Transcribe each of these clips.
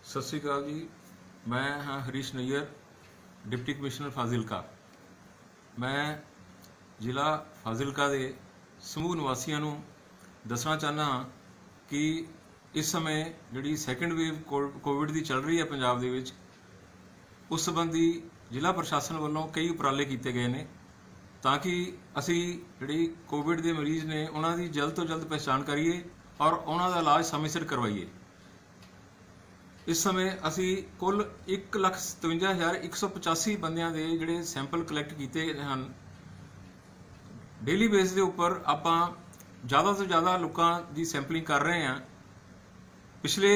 सत श्री अकाल जी। मैं हाँ हरीश नैयर, डिप्टी कमिश्नर फाजिलका। मैं ਜ਼ਿਲ੍ਹਾ ਫਾਜ਼ਿਲਕਾ ਦੇ ਸਮੂਹ ਨਿਵਾਸੀਆਂ ਨੂੰ ਦੱਸਣਾ ਚਾਹੁੰਦਾ ਹਾਂ ਕਿ ਇਸ ਸਮੇਂ ਜਿਹੜੀ ਸੈਕੰਡ ਵੇਵ ਕੋਵਿਡ ਦੀ ਚੱਲ ਰਹੀ ਹੈ ਪੰਜਾਬ ਦੇ ਵਿੱਚ, ਉਸ ਸੰਬੰਧੀ ਜ਼ਿਲ੍ਹਾ ਪ੍ਰਸ਼ਾਸਨ ਵੱਲੋਂ ਕਈ ਉਪਰਾਲੇ ਕੀਤੇ ਗਏ ਨੇ ਤਾਂ ਕਿ ਅਸੀਂ ਜਿਹੜੀ ਕੋਵਿਡ ਦੇ ਮਰੀਜ਼ ਨੇ ਉਹਨਾਂ ਦੀ ਜਲਦ ਤੋਂ ਜਲਦ ਪਹਿਚਾਣ ਕਰੀਏ ਔਰ ਉਹਨਾਂ ਦਾ ਇਲਾਜ ਸਮੇਂ ਸਿਰ ਕਰਵਾਈਏ। इस समय असी कुल 1,57,185 बंदियां दे जिहड़े सैंपल कलैक्ट किए हैं। डेली बेस के उपर आपां ज़्यादा तो ज़्यादा लोगों की सैंपलिंग कर रहे हैं। पिछले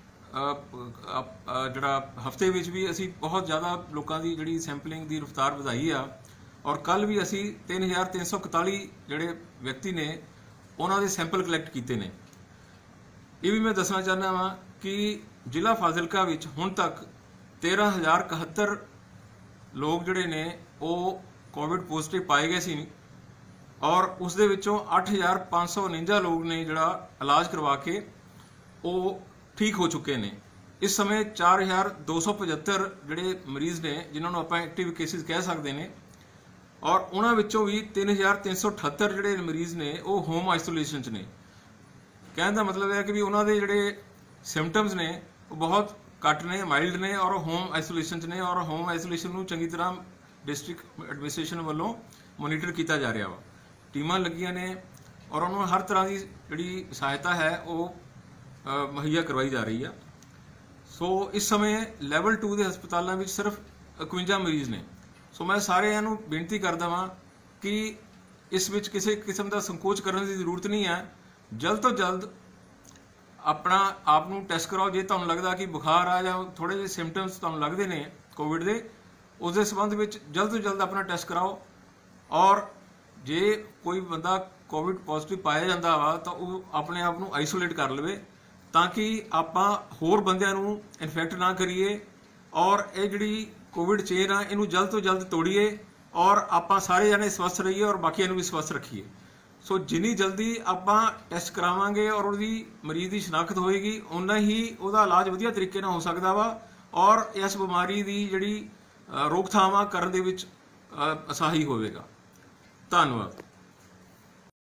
जिहड़ा हफ्ते विच भी असी बहुत ज़्यादा लोगों की जिहड़ी सैंपलिंग की रफ्तार वधाई आ और कल भी असी 3,341 जिहड़े व्यक्ति ने उन्हां दे सैंपल कलैक्ट किए हैं। ये भी मैं दसना चाहना वा कि ਜ਼ਿਲ੍ਹਾ ਫਾਜ਼ਿਲਕਾ ਵਿੱਚ ਹੁਣ ਤੱਕ 13,071 ਲੋਕ ਜਿਹੜੇ ਨੇ ਉਹ ਕੋਵਿਡ ਪੋਜ਼ਿਟਿਵ ਪਾਏ ਗਏ ਸੀ ਔਰ ਉਸ ਦੇ ਵਿੱਚੋਂ 8,549 ਲੋਕ ਨੇ ਜਿਹੜਾ ਇਲਾਜ ਕਰਵਾ ਕੇ ਉਹ ਠੀਕ ਹੋ ਚੁੱਕੇ ਨੇ। ਇਸ ਸਮੇਂ 4,275 ਜਿਹੜੇ ਮਰੀਜ਼ ਨੇ ਜਿਨ੍ਹਾਂ ਨੂੰ ਆਪਾਂ ਐਕਟਿਵ ਕੇਸਿਸ ਕਹਿ ਸਕਦੇ ਨੇ ਔਰ ਉਹਨਾਂ ਵਿੱਚੋਂ ਵੀ 3,378 ਜਿਹੜੇ ਮਰੀਜ਼ ਨੇ ਉਹ ਹੋਮ ਆਈਸੋਲੇਸ਼ਨ 'ਚ ਨੇ। ਕਹਿਣ ਦਾ ਮਤਲਬ ਹੈ ਕਿ ਵੀ ਉਹਨਾਂ ਦੇ ਜਿਹੜੇ सिम्पटम्स ने बहुत घट ने, माइल्ड ने और होम आइसोलेशन ने और होम आइसोलेशन को चंगी तरह डिस्ट्रिक्ट एडमिनिस्ट्रेशन वालों मोनीटर किया जा रहा वा। टीमां लगियां ने और उन्होंने हर तरह की जिहड़ी सहायता है वो मुहैया करवाई जा रही है। सो इस समय लैवल 2 के हस्पतालों में सिर्फ 51 मरीज ने। सो मैं सारिਆਂ ਨੂੰ बेनती करदा वां कि इस विच किसी किस्म का संकोच करने की जरूरत नहीं है। जल्द तो जल्द अपना आप नूं टैस्ट कराओ। जे तुहानूं लगदा कि बुखार आ जां थोड़े जिहे सिम्पटम्स तुहानूं लगदे ने कोविड दे, उस दे संबंध विच जल्द तो जल्द अपना टैस्ट कराओ और जे कोई बंदा कोविड पॉजिटिव पाया जाता वा तो वो अपने आप नूं आइसोलेट कर लवे ताकि आपां होर बंदियां नूं इन्फैक्ट ना करिए और ये जिहड़ी कोविड चेन आ इहनूं जल्द तो जल्द तोड़िए और आपां सारे जने स्वस्थ रहिए और बाकियां नूं भी स्वस्थ रखिए। सो जिन्नी जल्दी आपां टैस्ट करावांगे और उहदी मरीज़ की शनाख्त होएगी उन्ना ही उहदा इलाज वधिया तरीके नाल हो सकदा वा और इस बीमारी की जिहड़ी रोकथाम करन दे विच आसाही होवेगा। धन्नवाद।